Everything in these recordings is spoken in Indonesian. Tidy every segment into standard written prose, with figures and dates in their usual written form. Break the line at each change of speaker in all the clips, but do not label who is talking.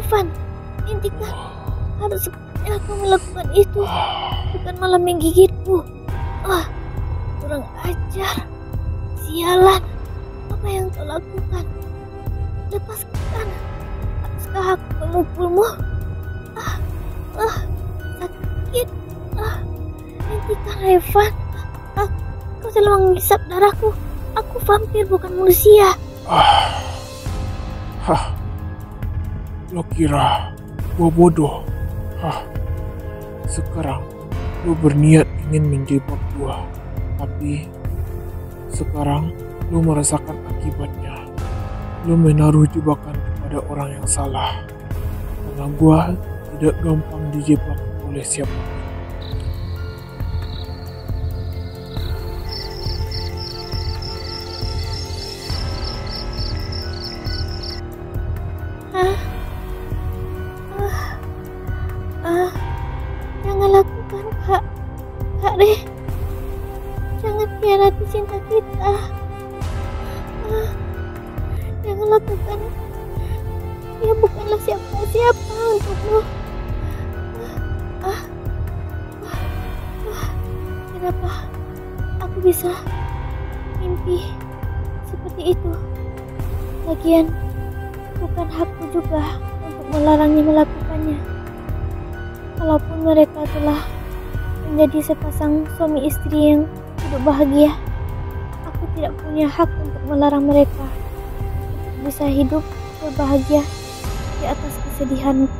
Evan, hentikan. Harus aku melakukan itu, bukan malah menggigitku. Kurang ajar. Sialan, apa yang kau lakukan? Lepaskan. Haruskah aku memukulmu? Sakit. Hentikan, Evan. Kau telah menghisap darahku. Aku vampir, bukan manusia.
Lo kira gua bodoh? Sekarang lo berniat ingin menjebak gua, tapi sekarang lo merasakan akibatnya. Lo menaruh jebakan kepada orang yang salah, karena gua tidak gampang dijebak oleh siapapun.
Jangan lakukan, Kak Re. Jangan khianati cinta kita. Jangan lakukan. Dia bukanlah siapa-siapa untukmu. Kenapa aku bisa mimpi seperti itu? Lagian bukan hakku juga untuk melarangnya melakukannya. Walaupun mereka telah menjadi sepasang suami istri yang hidup bahagia, aku tidak punya hak untuk melarang mereka untuk bisa hidup berbahagia di atas kesedihanku.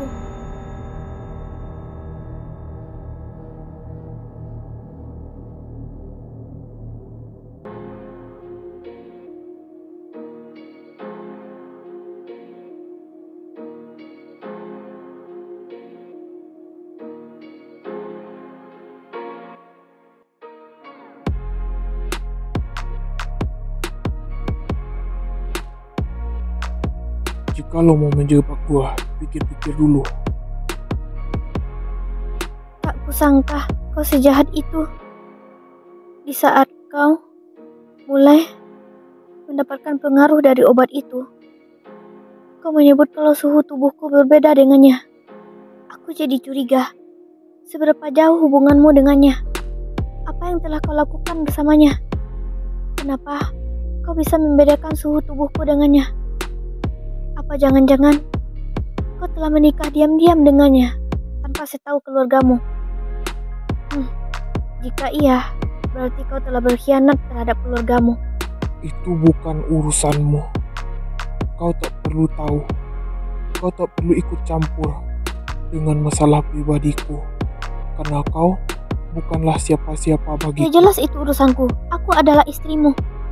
Jika lo mau menjebak gua, pikir-pikir dulu.
Tak kusangka kau sejahat itu. Di saat kau mulai mendapatkan pengaruh dari obat itu, kau menyebut kalau suhu tubuhku berbeda dengannya. Aku jadi curiga. Seberapa jauh hubunganmu dengannya? Apa yang telah kau lakukan bersamanya? Kenapa kau bisa membedakan suhu tubuhku dengannya? Apa jangan-jangan kau telah menikah diam-diam dengannya tanpa setahu keluargamu? Jika iya, berarti kau telah berkhianat terhadap keluargamu.
Itu bukan urusanmu. Kau tak perlu tahu. Kau tak perlu ikut campur dengan masalah pribadiku, karena kau bukanlah siapa-siapa bagiku.
Ya jelas itu urusanku. Aku adalah istrimu.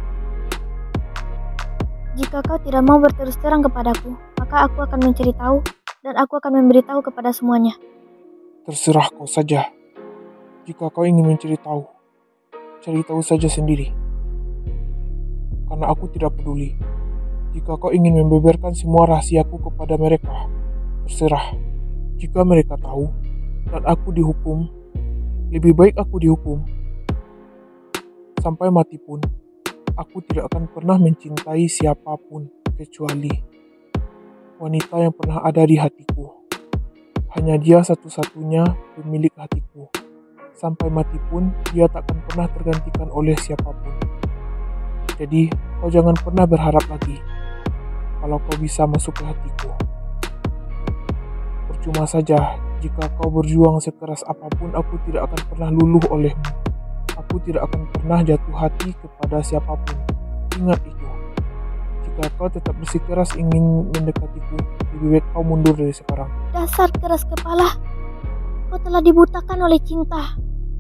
Jika kau tidak mau berterus terang kepadaku, maka aku akan mencari tahu dan aku akan memberitahu kepada semuanya.
Terserah kau saja. Jika kau ingin mencari tahu, cari tahu saja sendiri. Karena aku tidak peduli. Jika kau ingin membeberkan semua rahasiaku kepada mereka, terserah. Jika mereka tahu dan aku dihukum, lebih baik aku dihukum. Sampai mati pun, aku tidak akan pernah mencintai siapapun kecuali wanita yang pernah ada di hatiku. Hanya dia satu-satunya pemilik hatiku. Sampai mati pun, dia tak akan pernah tergantikan oleh siapapun. Jadi, kau jangan pernah berharap lagi kalau kau bisa masuk ke hatiku. Percuma saja, jika kau berjuang sekeras apapun, aku tidak akan pernah luluh olehmu. Aku tidak akan pernah jatuh hati kepada siapapun. Ingat itu. Jika kau tetap bersikeras ingin mendekatiku, lebih baik kau mundur dari sekarang.
Dasar keras kepala. Kau telah dibutakan oleh cinta.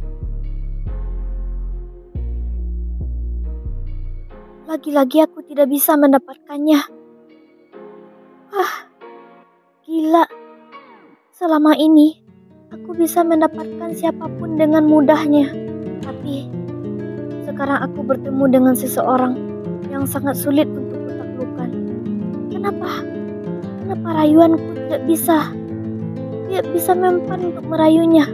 Lagi-lagi aku tidak bisa mendapatkannya. Gila. Selama ini, aku bisa mendapatkan siapapun dengan mudahnya. Tapi, sekarang aku bertemu dengan seseorang yang sangat sulit untuk kutaklukkan. Kenapa rayuanku tidak bisa mempan untuk merayunya?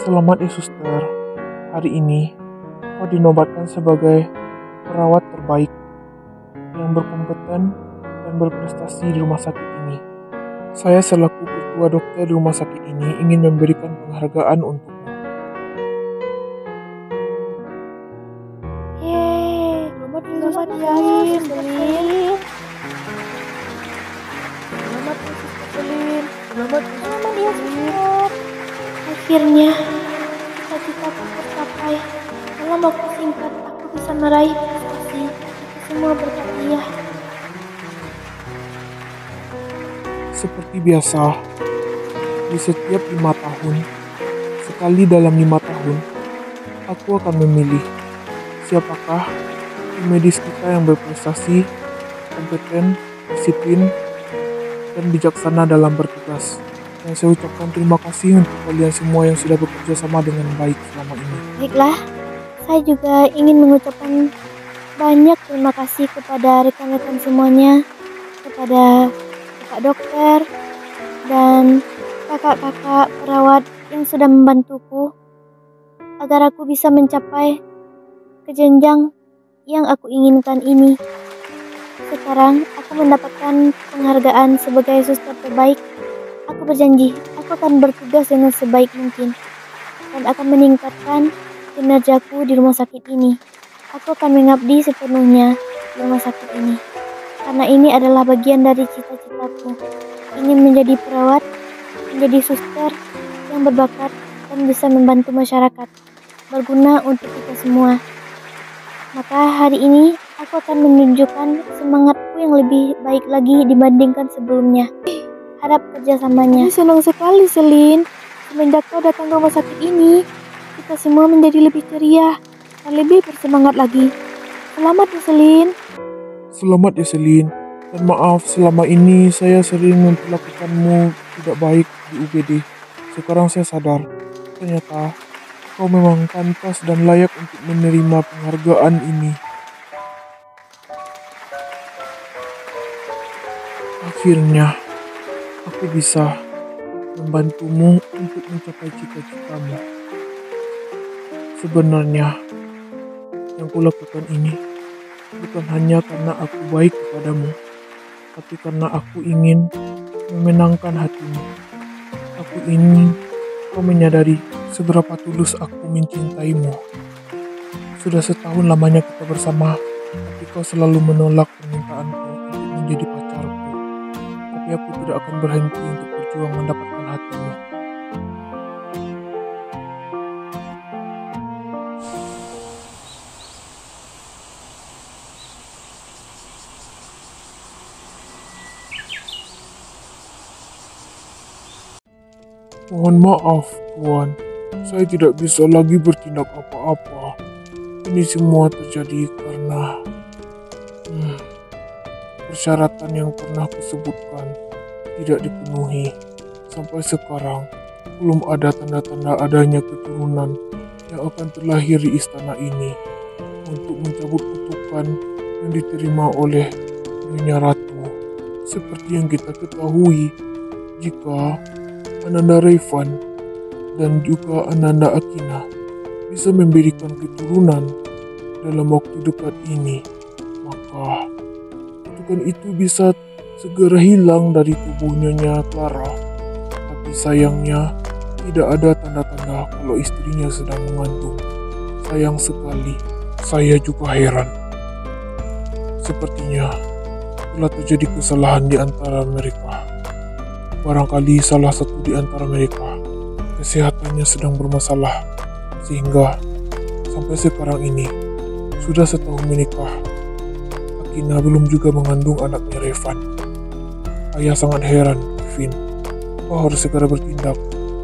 Selamat ya suster, hari ini kau dinobatkan sebagai perawat terbaik yang berkompeten dan berprestasi di rumah sakit ini. Saya selaku ketua dokter di rumah sakit ini ingin memberikan penghargaan untukmu.
Yeay, selamat ya, Selin. Selamat ya, Selin. Selamat ya, Selin. Akhirnya, cita-citaku tercapai. Dalam waktu singkat, aku bisa meraih prestasi. Itu semua berkat dia.
Seperti biasa, di setiap 5 tahun, sekali dalam 5 tahun, aku akan memilih siapakah tim medis kita yang berprestasi, kompeten, disiplin, dan bijaksana dalam bertugas. Dan saya ucapkan terima kasih untuk kalian semua yang sudah bekerja sama dengan baik selama ini.
Baiklah, saya juga ingin mengucapkan banyak terima kasih kepada rekan-rekan semuanya, kepada kakak dokter, dan kakak-kakak perawat yang sudah membantuku agar aku bisa mencapai ke jenjang yang aku inginkan ini. Sekarang aku mendapatkan penghargaan sebagai suster terbaik. Aku berjanji, aku akan bertugas dengan sebaik mungkin dan akan meningkatkan kinerjaku di rumah sakit ini. Aku akan mengabdi sepenuhnya di rumah sakit ini. Karena ini adalah bagian dari cita-citaku. Ingin menjadi perawat, menjadi suster yang berbakat dan bisa membantu masyarakat. Berguna untuk kita semua. Maka hari ini aku akan menunjukkan semangatku yang lebih baik lagi dibandingkan sebelumnya. Harap kerjasamanya. Senang sekali, Selin. Semenjak kau datang ke rumah sakit ini, kita semua menjadi lebih ceria dan lebih bersemangat lagi. Selamat ya, Selin.
Selamat ya Selin, dan maaf selama ini saya sering memperlakukanmu tidak baik di UGD. Sekarang saya sadar, ternyata kau memang pantas dan layak untuk menerima penghargaan ini. Akhirnya, aku bisa membantumu untuk mencapai cita-citamu. Sebenarnya, yang kulakukan ini bukan hanya karena aku baik kepadamu, tapi karena aku ingin memenangkan hatimu. Aku ingin kau menyadari seberapa tulus aku mencintaimu. Sudah setahun lamanya kita bersama, tapi kau selalu menolak permintaanku untuk menjadi pacarku. Tapi aku tidak akan berhenti untuk berjuang mendapatkan hatimu. Mohon maaf, Tuan. Saya tidak bisa lagi bertindak apa-apa. Ini semua terjadi karena persyaratan yang pernah kusebutkan tidak dipenuhi. Sampai sekarang, belum ada tanda-tanda adanya keturunan yang akan terlahir di istana ini untuk mencabut kutukan yang diterima oleh Nyonya Ratu. Seperti yang kita ketahui, jika Ananda Revan dan juga Ananda Akina bisa memberikan keturunan dalam waktu dekat ini, maka kutukan itu bisa segera hilang dari tubuh Nyonya Clara. Tapi sayangnya tidak ada tanda-tanda kalau istrinya sedang mengandung. Sayang sekali, saya juga heran. Sepertinya telah terjadi kesalahan di antara mereka. Barangkali salah satu di antara mereka kesehatannya sedang bermasalah, sehingga sampai sekarang ini sudah setahun menikah, Akina belum juga mengandung anaknya Revan. Ayah sangat heran, Kevin. Kau harus segera bertindak.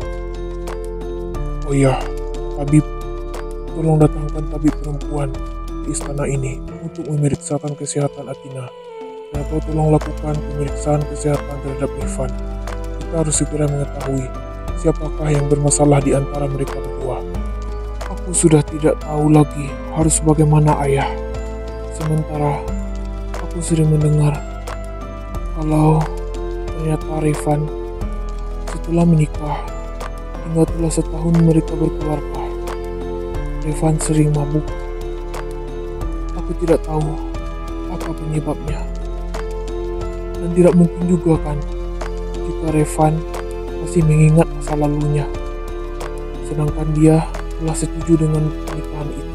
Oh ya, tabib, tolong datangkan tabib perempuan di istana ini untuk memeriksakan kesehatan Akina. Dan kau tolong lakukan pemeriksaan kesehatan terhadap Revan. Kita harus segera mengetahui siapakah yang bermasalah di antara mereka berdua. Aku sudah tidak tahu lagi harus bagaimana, Ayah. Sementara aku sering mendengar kalau ternyata Revan setelah menikah Hingga telah setahun mereka berkeluarga. Revan sering mabuk. Aku tidak tahu apa penyebabnya. Dan tidak mungkin juga kan jika Revan masih mengingat masa lalunya. Sedangkan dia telah setuju dengan pernikahan itu.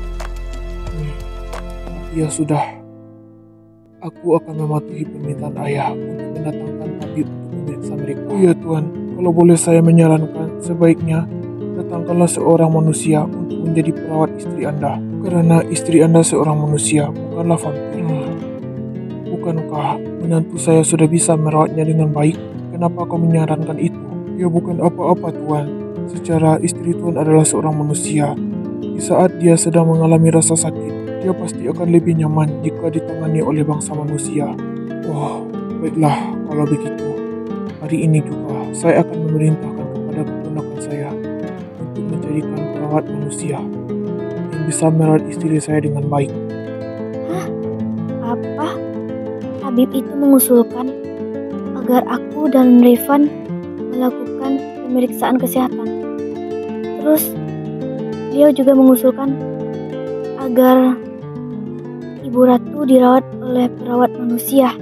Ya sudah, aku akan mematuhi permintaan ayah untuk mendatangkan tabib untuk memeriksa mereka. Oh ya Tuan, kalau boleh saya menyarankan, sebaiknya datangkanlah seorang manusia untuk menjadi perawat istri Anda. Karena istri Anda seorang manusia, bukanlah vampir. Bukankah menantu saya sudah bisa merawatnya dengan baik? Kenapa kau menyarankan itu? Ya bukan apa-apa Tuan. Secara istri Tuan adalah seorang manusia. Di saat dia sedang mengalami rasa sakit, dia pasti akan lebih nyaman jika ditangani oleh bangsa manusia. Wah, baiklah kalau begitu. Hari ini juga saya akan memerintahkan kepada keponakan saya untuk menjadikan perawat manusia yang bisa merawat istri saya dengan baik.
Hah? Apa? Tabib itu mengusulkan agar aku dan Revan melakukan pemeriksaan kesehatan. Terus, beliau juga mengusulkan agar Ibu Ratu dirawat oleh perawat manusia.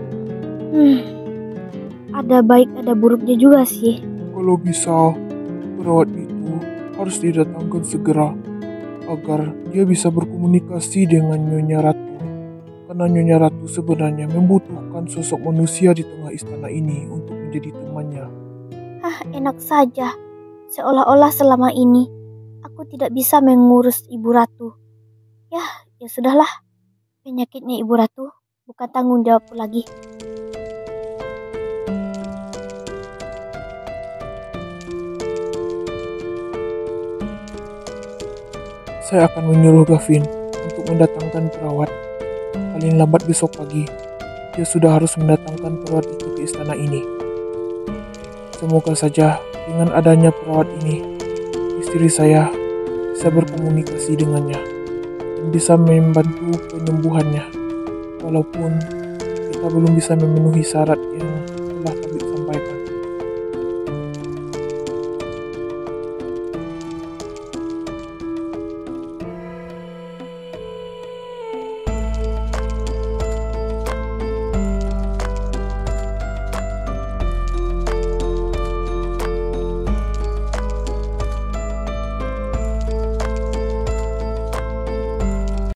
Ada baik ada buruknya juga sih.
Kalau bisa, perawat itu harus didatangkan segera agar dia bisa berkomunikasi dengan Nyonya Ratu. Karena Nyonya Ratu sebenarnya membutuhkan sosok manusia di tengah istana ini untuk menjadi temannya.
Enak saja. Seolah-olah selama ini aku tidak bisa mengurus Ibu Ratu. Ya sudahlah. Penyakitnya Ibu Ratu bukan tanggung jawabku lagi.
Saya akan menyuruh Gavin untuk mendatangkan perawat. Paling lambat besok pagi, dia sudah harus mendatangkan perawat itu ke istana ini. Semoga saja dengan adanya perawat ini, istri saya bisa berkomunikasi dengannya dan bisa membantu penyembuhannya. Walaupun kita belum bisa memenuhi syarat yang telah tabib